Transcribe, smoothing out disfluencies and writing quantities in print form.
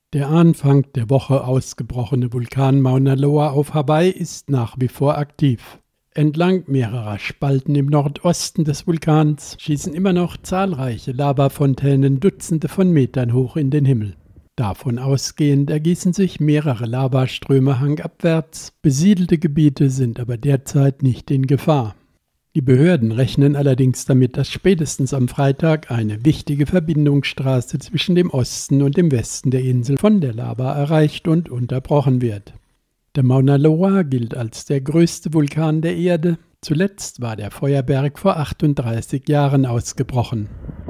Der Anfang der Woche ausgebrochene Vulkan Mauna Loa auf Hawaii ist nach wie vor aktiv. Entlang mehrerer Spalten im Nordosten des Vulkans schießen immer noch zahlreiche Lavafontänen Dutzende von Metern hoch in den Himmel. Davon ausgehend ergießen sich mehrere Lavaströme hangabwärts, besiedelte Gebiete sind aber derzeit nicht in Gefahr. Die Behörden rechnen allerdings damit, dass spätestens am Freitag eine wichtige Verbindungsstraße zwischen dem Osten und dem Westen der Insel von der Lava erreicht und unterbrochen wird. Der Mauna Loa gilt als der größte Vulkan der Erde. Zuletzt war der Feuerberg vor 38 Jahren ausgebrochen.